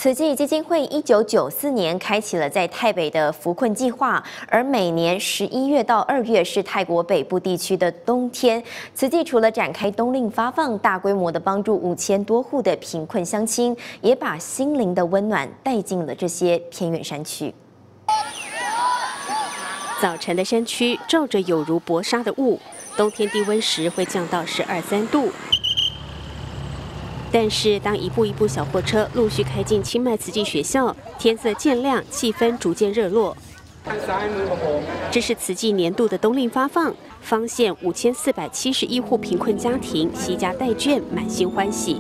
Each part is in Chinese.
慈济基金会1994年开启了在泰北的扶困计划，而每年11月到2月是泰国北部地区的冬天。慈济除了展开冬令发放，大规模的帮助5000多户的贫困乡亲，也把心灵的温暖带进了这些偏远山区。 早晨的山区罩着有如薄纱的雾，冬天低温时会降到12、3度。 但是，当一部小货车陆续开进清迈慈济学校，天色渐亮，气氛逐渐热络。这是慈济年度的冬令发放，方县5471户贫困家庭携家带眷，满心欢喜。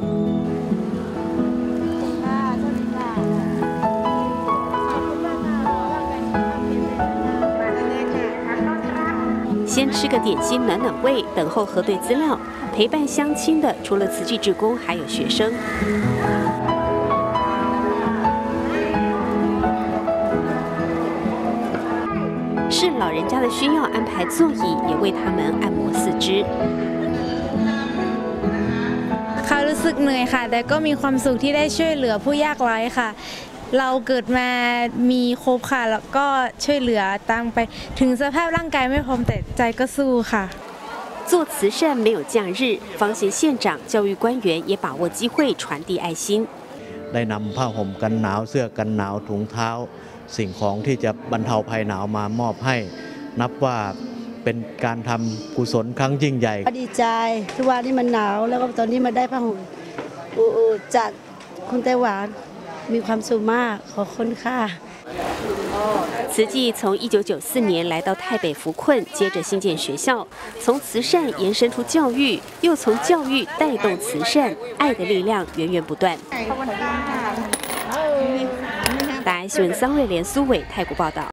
先吃个点心暖暖胃，等候核对资料。 陪伴乡亲的除了慈济志工，还有学生。是老人家的需要安排座椅，也为他们按摩四肢。 เขารู้สึกเหนื่อยค่ะแต่ก็มีความสุขที่ได้ช่วยเหลือผู้ยากไร้ค่ะเราเกิดมามีครบค่ะแล้วก็ช่วยเหลือตามไปถึงสภาพร่างกายไม่พร้อมแต่ใจก็สู้ค่ะ做慈善没有假日，方县县长、教育官员也把握机会传递爱心。 ได้นำผ้าห่มกันหนาวเสื้อกันหนาวถุงเท้าสิ่งของที่จะบรรเทาภัยหนาวมามอบให้นับว่าเป็นการทำกุศลครั้งยิ่งใหญ่ดีใจทุกวันนี้มันหนาวแล้วก็ตอนนี้มาได้ผ้าห่มจากคุณไต้หวันมีความสุขมากขอบคุณค่ะ慈济从1994年来到泰北扶困，接着兴建学校，从慈善延伸出教育，又从教育带动慈善，爱的力量源源不断。大爱新闻桑瑞莲、苏伟泰国报道。